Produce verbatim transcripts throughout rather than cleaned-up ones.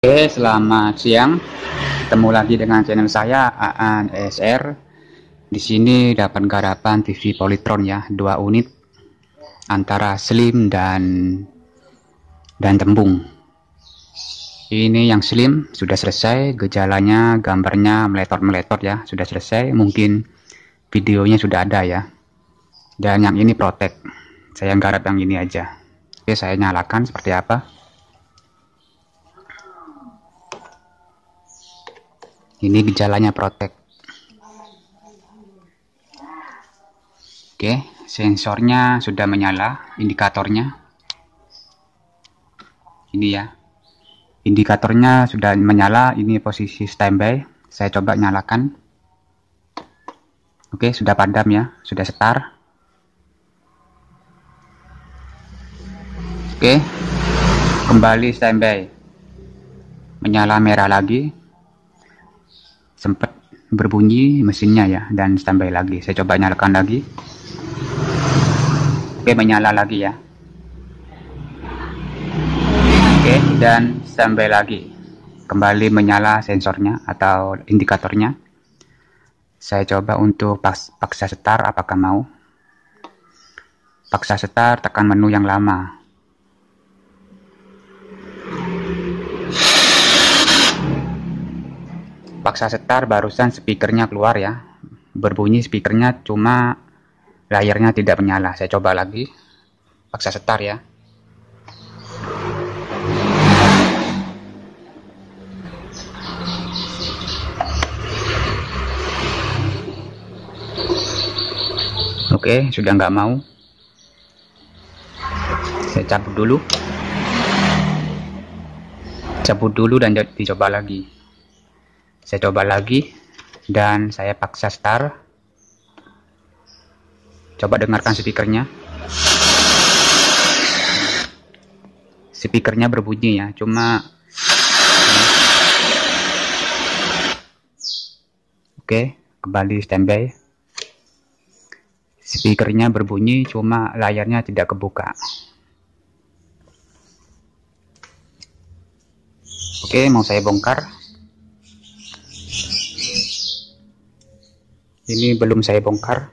Oke, selamat siang. Ketemu lagi dengan channel saya Aan E S R. Di sini dapat garapan T V Polytron ya, dua unit antara slim dan dan tembung. Ini yang slim sudah selesai, gejalanya, gambarnya meletot-meletot ya, sudah selesai. Mungkin videonya sudah ada ya. Dan yang ini Protect. Saya garap yang ini aja. Oke, saya nyalakan seperti apa. Ini gejalanya Protect. Oke, sensornya sudah menyala, indikatornya. Ini ya. Indikatornya sudah menyala, ini posisi standby. Saya coba nyalakan. Oke, sudah padam ya, sudah start. Oke. Kembali standby. Menyala merah lagi. Sempat berbunyi mesinnya ya, dan standby lagi. Saya coba nyalakan lagi. Oke, menyala lagi ya. Oke, dan standby lagi. Kembali menyala sensornya atau indikatornya. Saya coba untuk paksa start, apakah mau. Paksa start, tekan menu yang lama. Paksa start, barusan speakernya keluar ya, berbunyi speakernya, cuma layarnya tidak menyala. Saya coba lagi, paksa start ya. Oke, sudah nggak mau. Saya cabut dulu, cabut dulu dan dicoba lagi. Saya coba lagi dan saya paksa start. Coba dengarkan speakernya. Speakernya berbunyi ya, cuma oke, kembali standby. Speakernya berbunyi, cuma layarnya tidak kebuka. Oke, mau saya bongkar. Ini belum saya bongkar.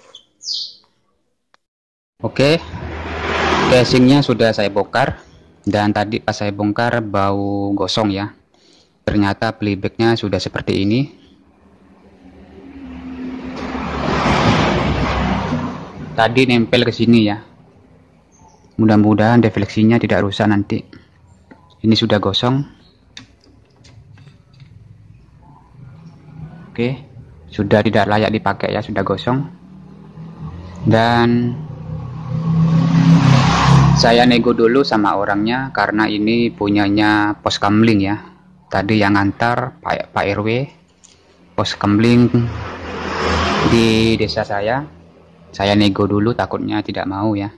Oke, casingnya sudah saya bongkar, dan tadi pas saya bongkar bau gosong ya. Ternyata playbacknya sudah seperti ini. Tadi nempel ke sini ya. Mudah-mudahan defleksinya tidak rusak nanti. Ini sudah gosong. Oke. Sudah tidak layak dipakai ya, sudah gosong. Dan saya nego dulu sama orangnya karena ini punyanya pos kamling ya. Tadi yang ngantar Pak, Pak R W pos kamling di desa saya. Saya nego dulu, takutnya tidak mau ya.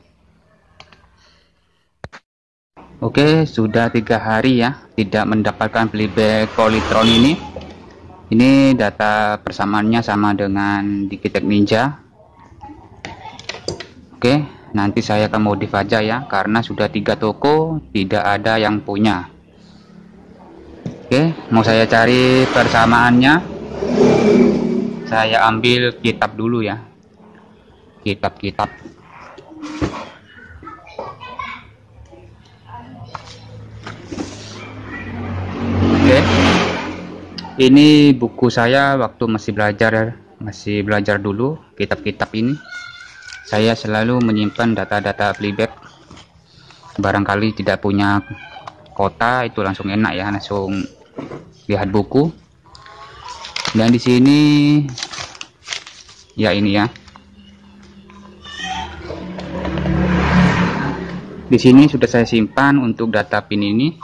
Oke, sudah tiga hari ya tidak mendapatkan playback Polytron ini. Ini data persamaannya sama dengan Digitek Ninja. Oke, nanti saya akan modif aja ya, karena sudah tiga toko tidak ada yang punya. Oke, mau saya cari persamaannya. Saya ambil kitab dulu ya, kitab-kitab. Oke, ini buku saya waktu masih belajar masih belajar dulu. Kitab-kitab ini saya selalu menyimpan data-data playback. Barangkali tidak punya kota, itu langsung enak ya, langsung lihat buku. Dan di sini ya, ini ya, di sini sudah saya simpan untuk data pin ini,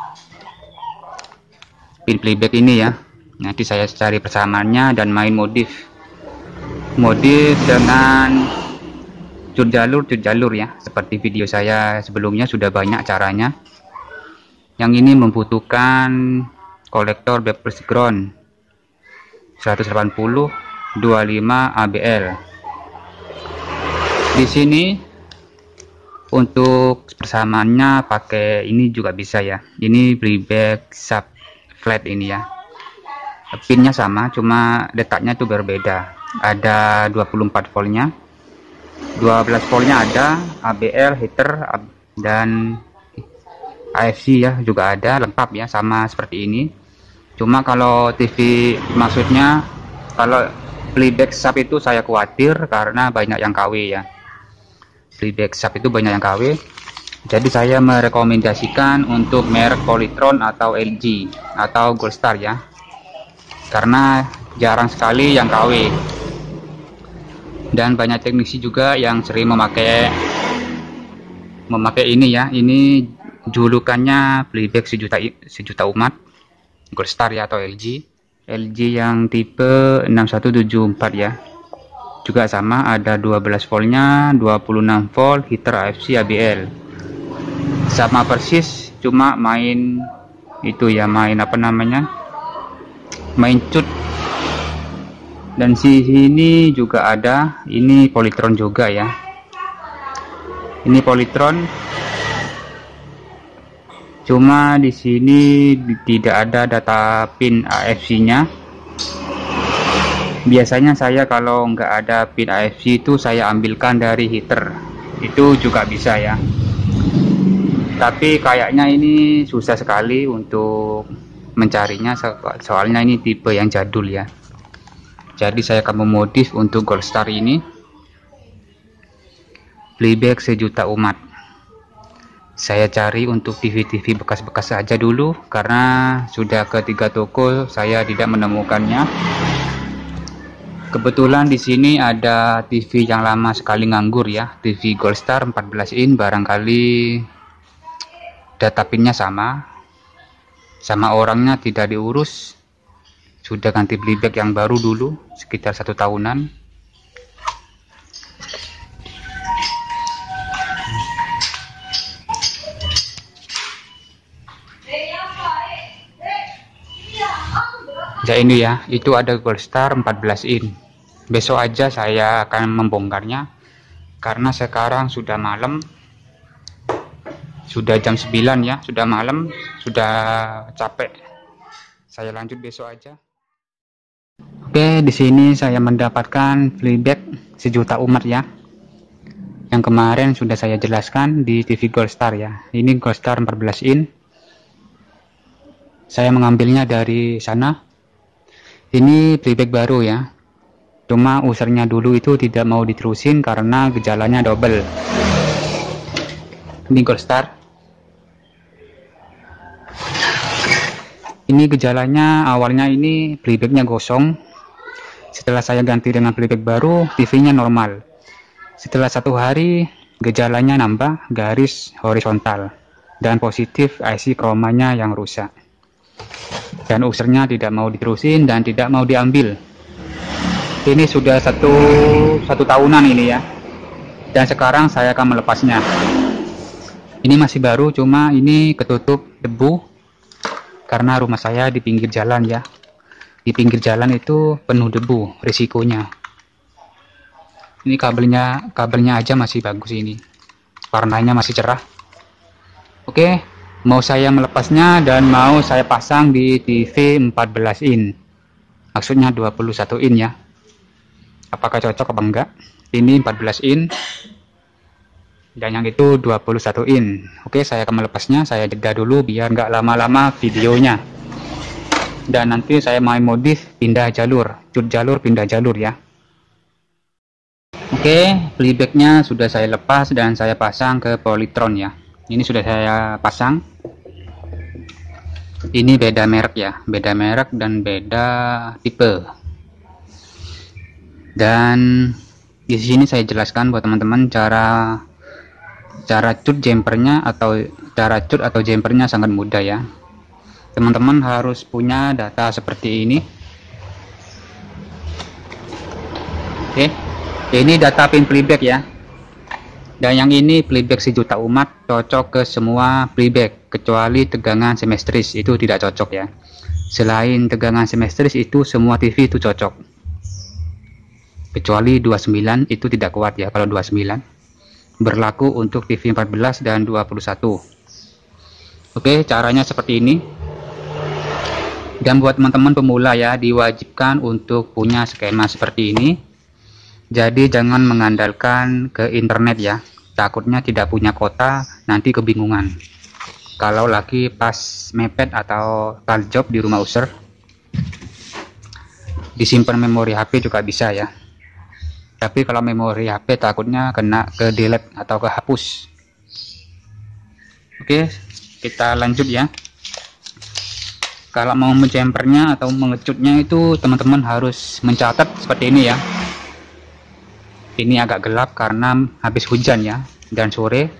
pin playback ini ya. Nanti saya cari persamaannya dan main modif modif dengan cut jalur cut jalur ya, seperti video saya sebelumnya sudah banyak caranya. Yang ini membutuhkan kolektor backplate ground seratus delapan puluh dua puluh lima A B L. Di sini untuk persamaannya pakai ini juga bisa ya. Ini playback sub flat ini ya. Pinnya sama, cuma letaknya itu berbeda. Ada dua puluh empat voltnya, dua belas voltnya ada, A B L, heater, dan A F C ya juga ada, lengkap ya, sama seperti ini. Cuma kalau T V, maksudnya kalau playback sub itu saya khawatir karena banyak yang K W ya. Playback sub itu banyak yang K W. Jadi saya merekomendasikan untuk merek Polytron atau L G atau Goldstar ya. Karena jarang sekali yang K W. Dan banyak teknisi juga yang sering memakai memakai ini ya. Ini julukannya playback sejuta sejuta umat, Goldstar ya atau L G. L G yang tipe enam satu tujuh empat ya. Juga sama, ada dua belas voltnya, dua puluh enam volt, heater A F C, A B L. Sama persis, cuma main itu ya, main apa namanya? Main cut. Dan sini juga ada, ini Polytron juga ya. Ini Polytron. Cuma di sini tidak ada data pin A F C-nya. Biasanya saya kalau nggak ada pin A F C itu saya ambilkan dari heater. Itu juga bisa ya. Tapi kayaknya ini susah sekali untuk mencarinya, soalnya ini tipe yang jadul ya. Jadi saya akan memodif untuk Goldstar ini playback sejuta umat. Saya cari untuk T V-T V bekas-bekas saja dulu, karena sudah ke tiga toko saya tidak menemukannya. Kebetulan di sini ada T V yang lama sekali nganggur ya, T V Goldstar empat belas in, barangkali data pinnya sama sama orangnya tidak diurus, sudah ganti playback yang baru dulu sekitar satu tahunan. Ya ini ya, itu ada Goldstar empat belas in. Besok aja saya akan membongkarnya karena sekarang sudah malam, sudah jam sembilan ya, sudah malam, sudah capek. Saya lanjut besok aja. Oke, di sini saya mendapatkan playback sejuta umat ya. Yang kemarin sudah saya jelaskan di T V Goldstar ya. Ini Goldstar empat belas in. Saya mengambilnya dari sana. Ini playback baru ya. Cuma usernya dulu itu tidak mau diterusin karena gejalanya double. Ini Goldstar. Ini gejalanya awalnya ini playbacknya gosong. Setelah saya ganti dengan playback baru, T V-nya normal. Setelah satu hari, gejalanya nambah garis horizontal dan positif I C chromanya yang rusak. Dan usernya tidak mau diterusin dan tidak mau diambil. Ini sudah satu satu tahunan ini ya. Dan sekarang saya akan melepasnya. Ini masih baru, cuma ini ketutup debu karena rumah saya di pinggir jalan ya. Di pinggir jalan itu penuh debu, risikonya. Ini kabelnya, kabelnya aja masih bagus ini. Warnanya masih cerah. Oke, mau saya melepasnya dan mau saya pasang di T V empat belas in. Maksudnya dua puluh satu in ya. Apakah cocok apa enggak? Ini empat belas in. Dan yang itu dua puluh satu in. Oke, saya akan melepasnya. Saya jeda dulu biar nggak lama-lama videonya. Dan nanti saya main modif pindah jalur, cut jalur pindah jalur ya. Oke, playbacknya sudah saya lepas dan saya pasang ke Polytron ya. Ini sudah saya pasang. Ini beda merek ya, beda merek dan beda tipe. Dan di sini saya jelaskan buat teman-teman cara cara cut jumpernya atau cara cut atau jumpernya sangat mudah ya. Teman-teman harus punya data seperti ini. Oke, ini data pin playback ya. Dan yang ini playback sejuta umat, cocok ke semua playback kecuali tegangan semestris, itu tidak cocok ya. Selain tegangan semestris itu semua T V itu cocok. Kecuali dua puluh sembilan itu tidak kuat ya kalau dua puluh sembilan. Berlaku untuk T V empat belas dan dua puluh satu. Oke, caranya seperti ini. Dan buat teman-teman pemula ya, diwajibkan untuk punya skema seperti ini. Jadi jangan mengandalkan ke internet ya, takutnya tidak punya kuota nanti kebingungan kalau lagi pas mepet atau call job di rumah user. Disimpan memori H P juga bisa ya, tapi kalau memori H P takutnya kena ke delete atau kehapus. Oke, kita lanjut ya. Kalau mau menjempernya atau mengecutnya itu teman-teman harus mencatat seperti ini ya. Ini agak gelap karena habis hujan ya, dan sore.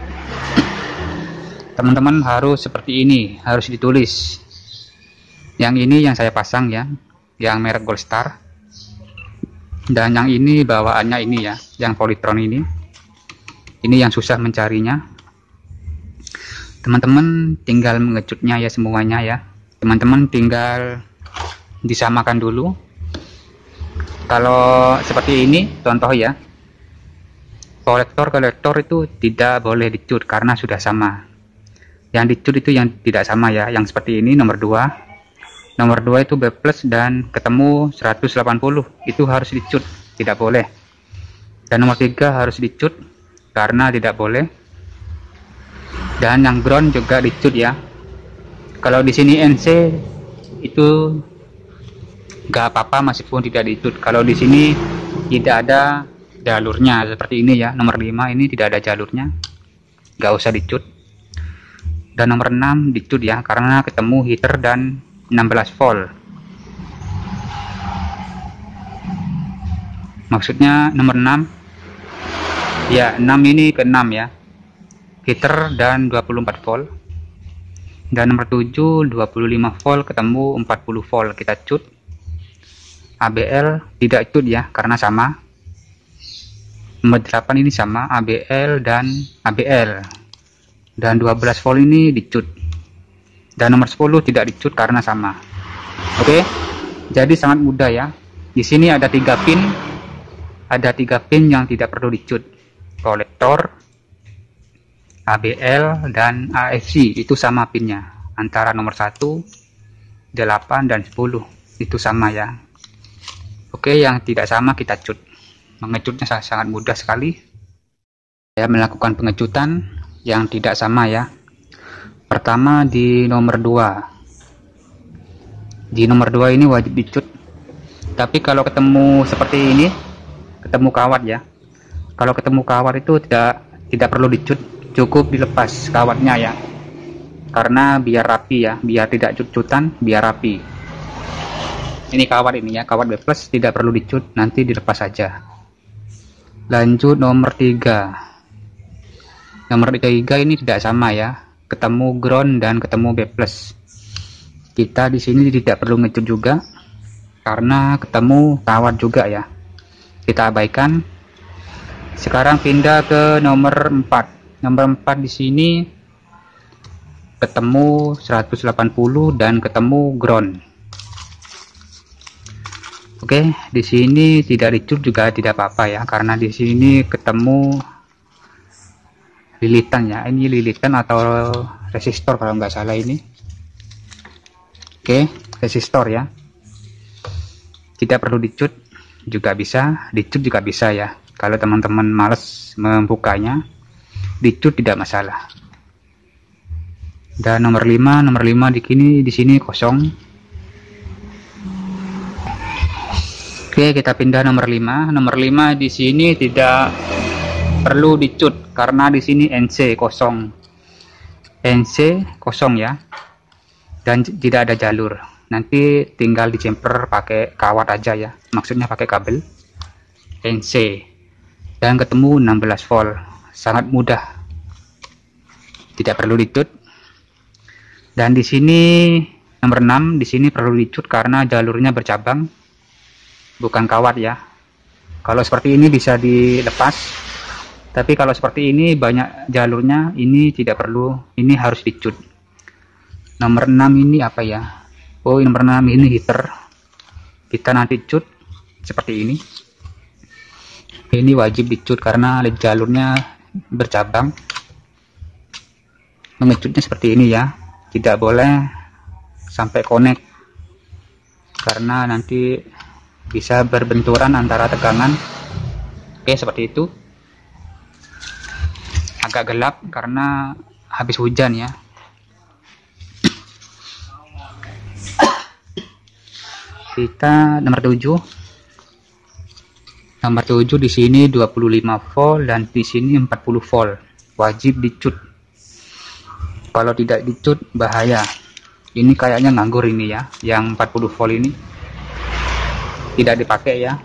Teman-teman harus seperti ini, harus ditulis. Yang ini yang saya pasang ya, yang merek Gold Star. Dan yang ini bawaannya ini ya, yang Polytron ini. Ini yang susah mencarinya. Teman-teman tinggal mengecutnya ya semuanya ya. Teman-teman tinggal disamakan dulu. Kalau seperti ini contoh ya, kolektor-kolektor itu tidak boleh dicut karena sudah sama. Yang dicut itu yang tidak sama ya, yang seperti ini nomor dua. Nomor dua itu B plus dan ketemu seratus delapan puluh, itu harus dicut, tidak boleh. Dan nomor tiga harus dicut karena tidak boleh. Dan yang ground juga dicut ya. Kalau di sini N C itu nggak apa-apa meskipun tidak dicut. Kalau di sini tidak ada jalurnya seperti ini ya, nomor lima ini tidak ada jalurnya, nggak usah dicut. Dan nomor enam dicut ya, karena ketemu heater dan enam belas volt. Maksudnya nomor enam ya, enam ini ke enam ya, heater dan dua puluh empat volt. Dan nomor tujuh dua puluh lima volt ketemu empat puluh volt, kita cut. A B L tidak cut ya karena sama. Nomor delapan ini sama, A B L dan A B L. Dan dua belas volt ini dicut. Dan nomor sepuluh tidak dicut karena sama. Oke. Jadi sangat mudah ya. Di sini ada tiga pin. Ada tiga pin yang tidak perlu dicut. Kolektor, A B L dan A F C itu sama pinnya, antara nomor satu, delapan dan sepuluh itu sama ya. Oke, yang tidak sama kita cut. Mengecutnya sangat mudah sekali. Saya melakukan pengecutan yang tidak sama ya. Pertama di nomor dua. Di nomor dua ini wajib dicut. Tapi kalau ketemu seperti ini, ketemu kawat ya. Kalau ketemu kawat itu tidak tidak perlu dicut. Cukup dilepas kawatnya ya, karena biar rapi ya, biar tidak cut-cutan, biar rapi. Ini kawat ini ya, kawat B plus, tidak perlu dicut, nanti dilepas saja. Lanjut nomor tiga. Nomor tiga ini tidak sama ya, ketemu ground dan ketemu B plus. Kita di sini tidak perlu ngecut juga karena ketemu kawat juga ya, kita abaikan. Sekarang pindah ke nomor empat. Nomor empat di sini ketemu seratus delapan puluh dan ketemu ground. Oke, di sini tidak dicut juga tidak apa-apa ya, karena di sini ketemu lilitan ya. Ini lilitan atau resistor kalau nggak salah ini. Oke, resistor ya. Tidak perlu dicut juga bisa, dicut juga bisa ya. Kalau teman-teman males membukanya, dicut tidak masalah. Dan nomor lima, nomor lima di sini di sini kosong. Oke, kita pindah nomor lima. Nomor lima di sini tidak perlu dicut karena di sini N C kosong. N C kosong ya. Dan tidak ada jalur. Nanti tinggal dijemper pakai kawat aja ya. Maksudnya pakai kabel N C. Dan ketemu enam belas volt. Sangat mudah, tidak perlu dicut. Dan di sini nomor enam di sini perlu dicut karena jalurnya bercabang, bukan kawat ya. Kalau seperti ini bisa dilepas, tapi kalau seperti ini banyak jalurnya, ini tidak perlu, ini harus dicut. Nomor enam ini apa ya? Oh, nomor enam ini heater. Kita nanti cut seperti ini. Ini wajib dicut karena jalurnya bercabang. Mengecutnya seperti ini ya, tidak boleh sampai connect karena nanti bisa berbenturan antara tegangan. Oke, seperti itu. Agak gelap karena habis hujan ya. Kita nomor tujuh. Nomor tujuh di sini dua puluh lima volt dan di sini empat puluh volt. Wajib dicut. Kalau tidak dicut bahaya. Ini kayaknya nganggur ini ya, yang empat puluh volt ini tidak dipakai ya.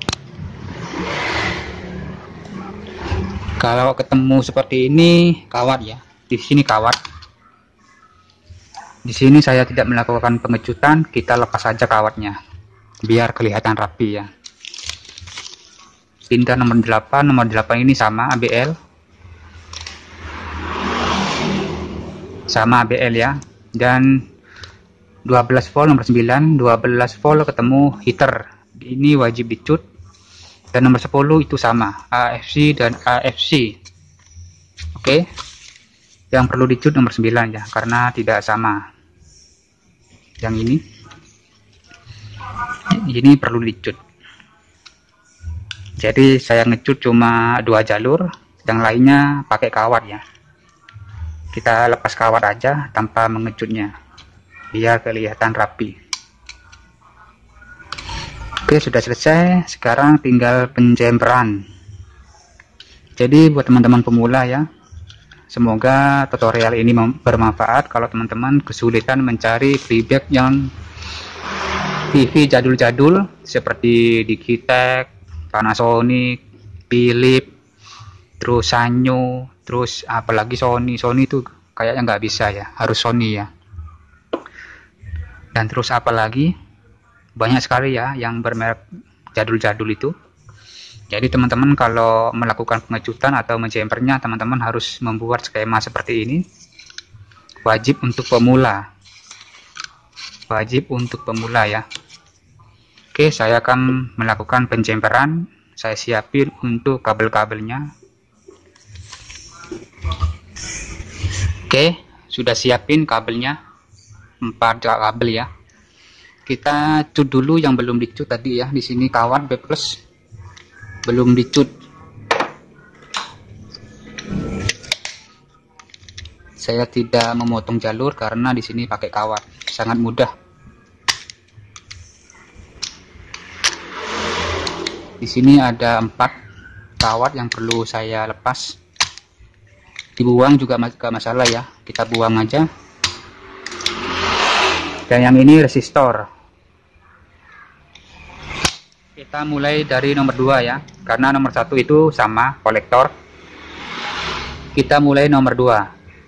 Kalau ketemu seperti ini kawat ya. Di sini kawat. Di sini saya tidak melakukan pengecutan, kita lepas saja kawatnya biar kelihatan rapi ya. Pindah nomor delapan. Nomor delapan ini sama A B L. Sama A B L ya. Dan dua belas volt nomor sembilan, dua belas volt ketemu heater. Ini wajib dicut. Dan nomor sepuluh itu sama, A F C dan A F C. Oke. Yang perlu dicut nomor sembilan ya, karena tidak sama. Yang ini. Ini perlu dicut. Jadi saya ngecut cuma dua jalur, yang lainnya pakai kawat ya. Kita lepas kawat aja tanpa mengecutnya, biar kelihatan rapi. Oke, sudah selesai. Sekarang tinggal penjemperan. Jadi buat teman-teman pemula ya, semoga tutorial ini bermanfaat. Kalau teman-teman kesulitan mencari playback yang T V jadul-jadul seperti Digitech, Panasonic, Philips, terus Sanyo, terus apalagi Sony. Sony itu kayaknya nggak bisa ya, harus Sony ya. Dan terus apalagi banyak sekali ya yang bermerek jadul-jadul itu. Jadi teman-teman kalau melakukan pengecutan atau menjempernya, teman-teman harus membuat skema seperti ini. Wajib untuk pemula. Wajib untuk pemula ya. Oke, saya akan melakukan penjemperan. Saya siapin untuk kabel-kabelnya. Oke, sudah siapin kabelnya. empat kabel ya. Kita cut dulu yang belum dicut tadi ya. Di sini kawat B plus belum dicut. Saya tidak memotong jalur karena di sini pakai kawat. Sangat mudah. Di sini ada empat kawat yang perlu saya lepas. Dibuang juga gak masalah ya, kita buang aja. Dan yang ini resistor. Kita mulai dari nomor dua ya, karena nomor satu itu sama kolektor. Kita mulai nomor dua.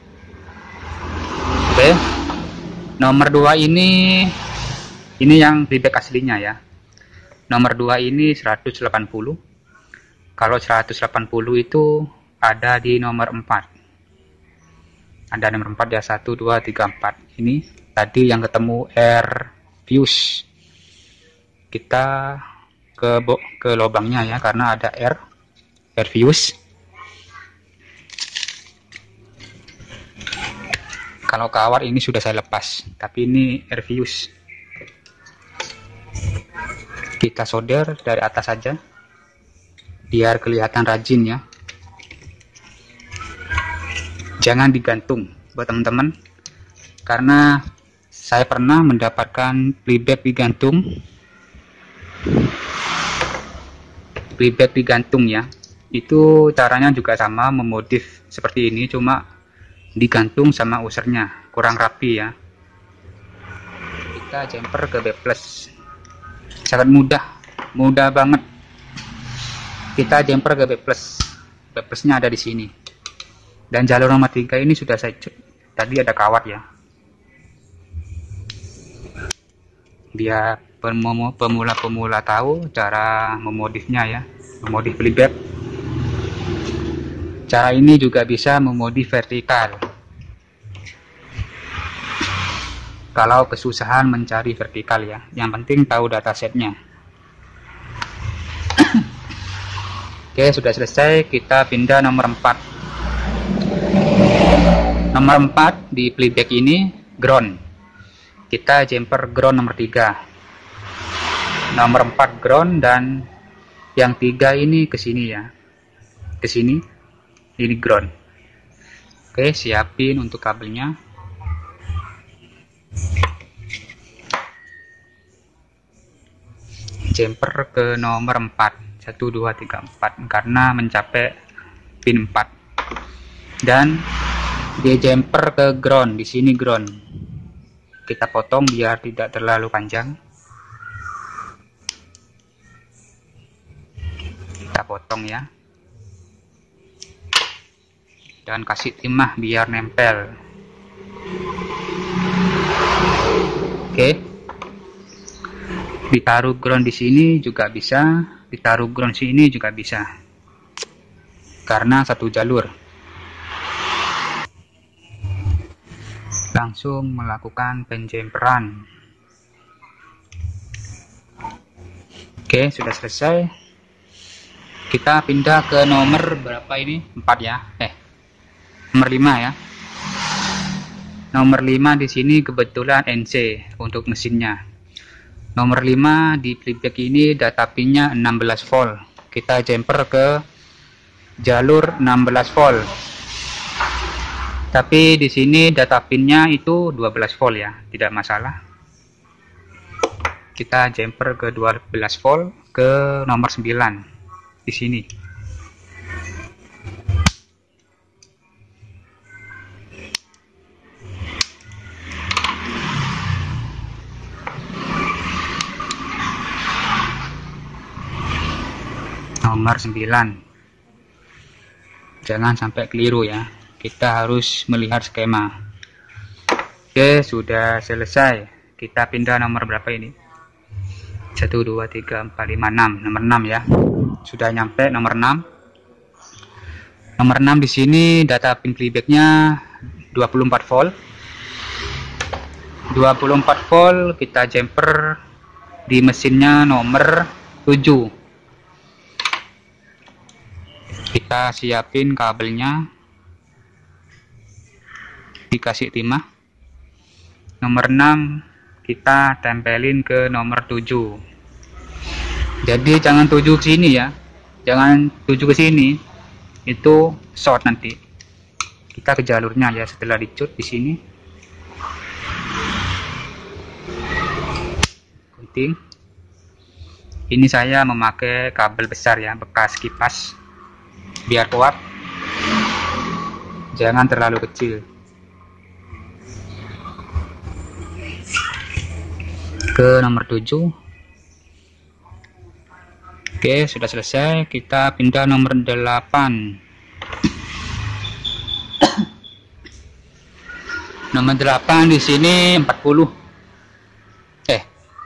Oke. Nomor dua ini ini yang playback aslinya ya. Nomor dua ini seratus delapan puluh. Kalau seratus delapan puluh itu ada di nomor empat. Ada nomor empat ya, satu, dua, tiga, empat. Ini tadi yang ketemu air fuse. Kita ke ke lubangnya ya, karena ada air air fuse. Kalau kawat ini sudah saya lepas, tapi ini air fuse. Kita solder dari atas saja biar kelihatan rajin ya. Jangan digantung buat teman-teman, karena saya pernah mendapatkan playback digantung. Playback digantung ya, itu caranya juga sama, memodif seperti ini, cuma digantung sama usernya kurang rapi ya. Kita jumper ke B plus. Sangat mudah, mudah banget. Kita jumper ke B plus. B plusnya ada di sini. Dan jalur nomor tiga ini sudah saya cut. Tadi ada kawat ya. Biar pemula-pemula tahu cara memodifnya ya, memodif playback. Cara ini juga bisa memodif vertikal. Kalau kesusahan mencari vertikal ya, yang penting tahu datasetnya. Oke, sudah selesai. Kita pindah nomor empat. Nomor empat di playback ini ground. Kita jumper ground nomor tiga. nomor empat ground, dan yang tiga ini ke sini ya, ke sini ini ground. Oke, siapin untuk kabelnya. Jumper ke nomor empat, satu dua tiga empat, karena mencapai pin empat. Dan dia jumper ke ground, di sini ground. Kita potong biar tidak terlalu panjang. Kita potong ya. Dan kasih timah biar nempel. Oke. Ditaruh ground di sini juga bisa, ditaruh ground sini juga bisa. Karena satu jalur. Langsung melakukan penjemperan. Oke, sudah selesai. Kita pindah ke nomor berapa ini? empat ya. Eh, nomor lima ya. Nomor lima di sini kebetulan N C untuk mesinnya. Nomor lima di playback ini data pinnya enam belas volt. Kita jumper ke jalur enam belas volt. Tapi di sini data pinnya itu dua belas volt ya, tidak masalah. Kita jumper ke dua belas volt ke nomor sembilan di sini. Nomor sembilan. Jangan sampai keliru ya. Kita harus melihat skema. Oke, sudah selesai. Kita pindah nomor berapa ini? satu dua tiga empat lima enam, nomor enam ya. Sudah nyampe nomor enam. Nomor enam di sini data pin playbacknya dua puluh empat volt. dua puluh empat volt kita jumper di mesinnya nomor tujuh. Kita siapin kabelnya. Dikasih timah. Nomor enam kita tempelin ke nomor tujuh. Jadi jangan tujuh ke sini ya. Jangan tujuh ke sini. Itu short nanti. Kita ke jalurnya ya setelah dicut di sini. Gunting. Ini saya memakai kabel besar ya, bekas kipas. Biar kuat. Jangan terlalu kecil. Ke nomor tujuh. Oke, sudah selesai. Kita pindah nomor delapan. Nomor delapan di sini empat puluh. Eh.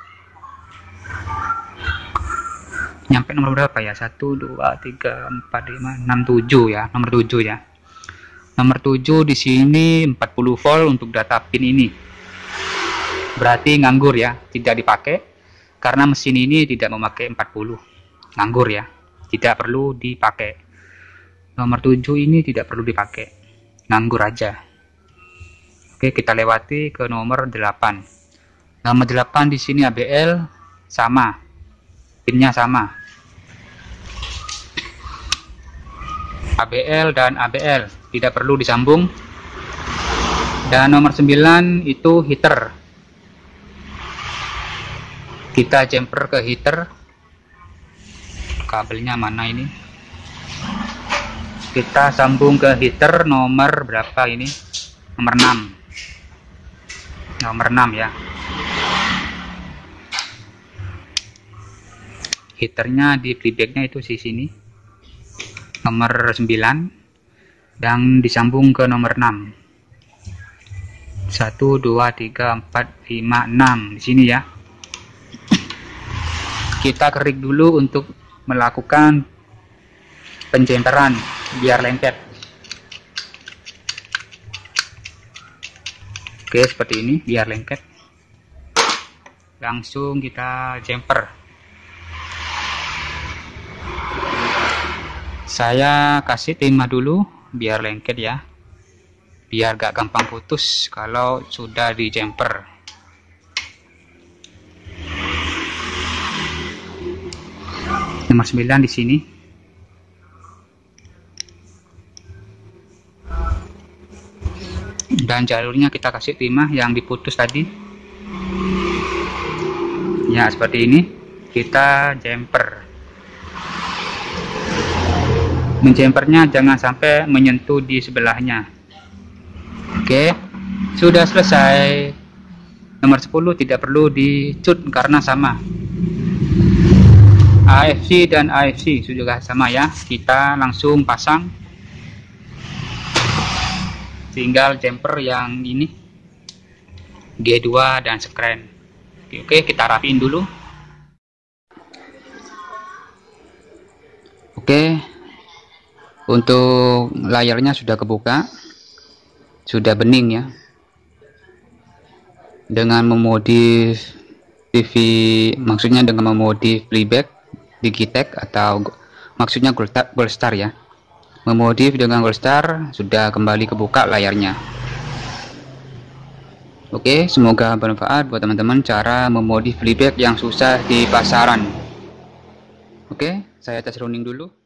Nyampe nomor berapa ya? satu dua tiga empat lima enam tujuh ya, nomor tujuh ya. Nomor tujuh di sini empat puluh volt untuk data pin ini. Berarti nganggur ya, tidak dipakai karena mesin ini tidak memakai empat puluh. Nganggur ya, tidak perlu dipakai. Nomor tujuh ini tidak perlu dipakai, nganggur aja. Oke, kita lewati ke nomor delapan. Nomor delapan di sini A B L sama, pinnya sama. A B L dan A B L tidak perlu disambung. Dan nomor sembilan itu heater. Kita jumper ke heater. Kabelnya mana ini? Kita sambung ke heater nomor berapa ini? Nomor enam. Nomor enam ya. Heaternya di playbacknya itu di sini. Nomor sembilan. Dan disambung ke nomor enam. satu dua tiga empat lima enam di sini ya. Kita kerik dulu untuk melakukan penjemperan biar lengket. Oke, seperti ini biar lengket. Langsung kita jumper. Saya kasih timah dulu biar lengket ya. Biar gak gampang putus kalau sudah di jumper. nomor sembilan di sini. Dan jalurnya kita kasih lima yang diputus tadi. Ya, seperti ini. Kita jumper. Menjumpernya jangan sampai menyentuh di sebelahnya. Oke, sudah selesai. Nomor sepuluh tidak perlu dicut karena sama. A F C dan A F C sudah sama ya. Kita langsung pasang. Tinggal jumper yang ini G dua dan sekren. Oke, oke, kita rapiin dulu. Oke, untuk layarnya sudah kebuka, sudah bening ya. Dengan memodif T V, maksudnya dengan memodif playback Digitech atau maksudnya Gold Star ya. Memodif dengan Gold Star, sudah kembali kebuka layarnya. Oke, semoga bermanfaat buat teman-teman cara memodif playback yang susah di pasaran. Oke, saya tes running dulu.